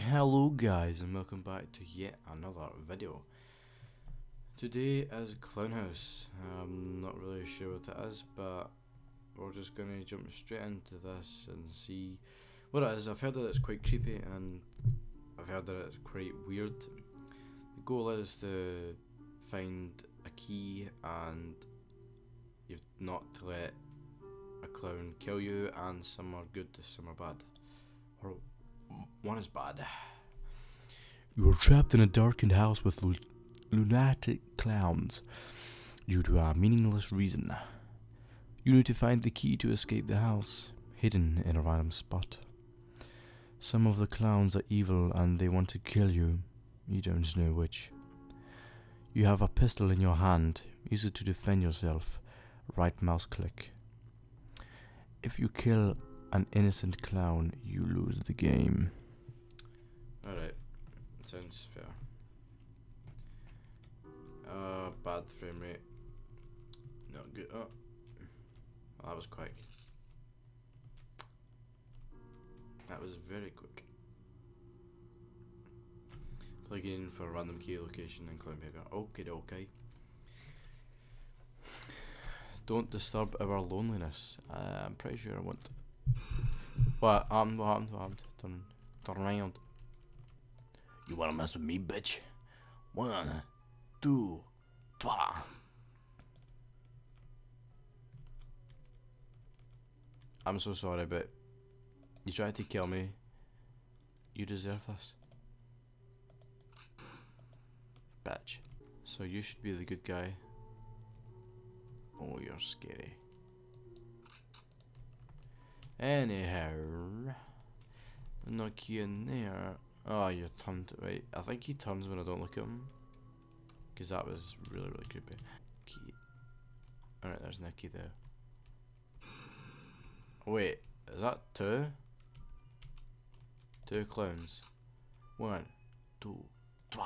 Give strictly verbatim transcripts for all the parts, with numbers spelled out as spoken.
Hello guys and welcome back to yet another video. Today is Clown House. I'm not really sure what it is, but we're just gonna jump straight into this and see what it is. I've heard that it's quite creepy and I've heard that it's quite weird. The goal is to find a key and you've not to let a clown kill you, and some are good, some are bad. Or one is bad. You are trapped in a darkened house with lu lunatic clowns due to a meaningless reason. You need to find the key to escape the house, hidden in a random spot. Some of the clowns are evil and they want to kill you. You don't know which. You have a pistol in your hand. Use it to defend yourself. Right mouse click. If you kill an innocent clown, you lose the game. Alright, sounds fair. Uh, bad frame rate. Not good. Oh, that was quick. That was very quick. Plug in for random key location and clown behavior. Okay, okay. Don't disturb our loneliness. Uh, I'm pretty sure I won't. What happened? What happened? What happened? Turn, turn around. You wanna mess with me, bitch? One, two, three. I'm so sorry, but you tried to kill me. You deserve this, bitch. So you should be the good guy. Oh, you're scary. Anyhow, no key in there. Oh, you turned it right. I think he turns when I don't look at him, because that was really, really creepy. Key. Alright, there's Nicky there. Wait, is that two? Two clowns. One, two, three.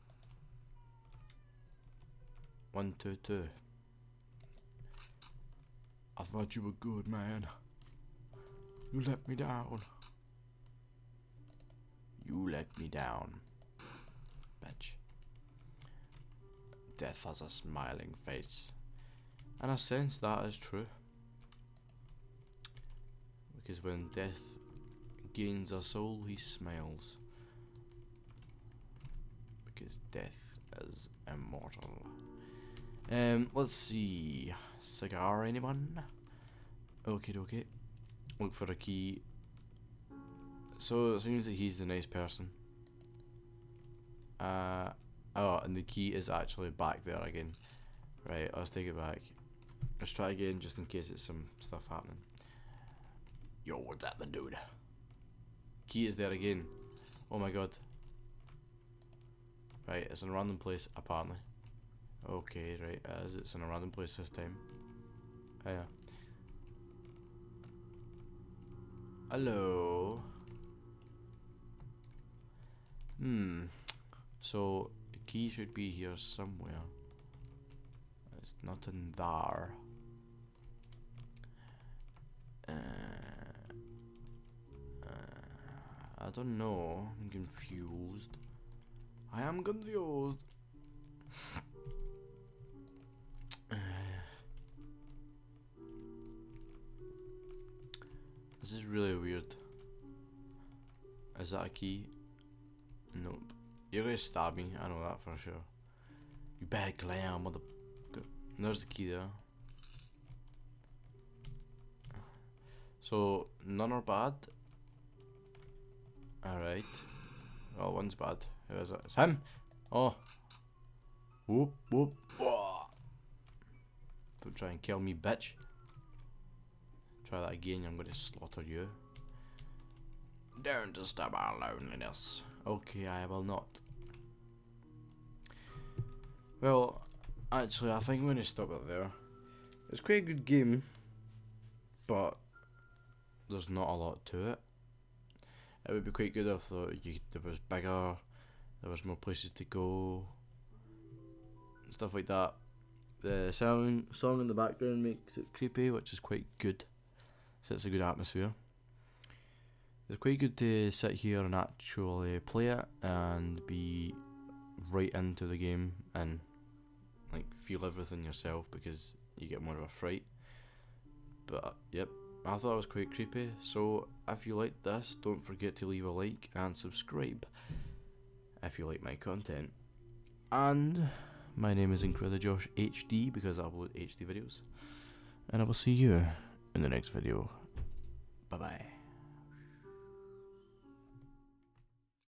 One, two, two. I thought you were good, man. You let me down. You let me down, bitch. Death has a smiling face, and I sense that is true. Because when death gains a soul, he smiles. Because death is immortal. Um, let's see. Cigar, anyone? Okay, okay. Look for a key. So it seems that he's the nice person. Uh, oh, and the key is actually back there again. Right, let's take it back. Let's try again just in case it's some stuff happening. Yo, what's happening, dude? Key is there again. Oh my god. Right, it's in a random place apparently. Okay, right, as it's in a random place this time. Oh, yeah. Hello. Hmm. So the key should be here somewhere. It's not in there. Uh, uh, I don't know. I'm confused. I am confused. This is really weird. Is that a key? Nope. You're gonna stab me, I know that for sure. You bad clown, mother. There's the key there. So, none are bad. Alright. Oh, one's bad. Who is it? It's him! Oh. Whoop, whoop, whoa. Don't try and kill me, bitch. Try that again, I'm gonna slaughter you. Don't disturb our loneliness. Okay, I will not. Well, actually, I think I'm gonna stop it there. It's quite a good game, but there's not a lot to it. It would be quite good if the, you, there was bigger, there was more places to go, and stuff like that. The sound song in the background makes it creepy, which is quite good. So it's a good atmosphere. it's quite good to sit here and actually play it and be right into the game and like feel everything yourself, because you get more of a fright. But yep, I thought it was quite creepy. So if you like this, don't forget to leave a like and subscribe if you like my content. And my name is Incredijosh H D because I upload H D videos, and I will see you in the next video. Bye bye.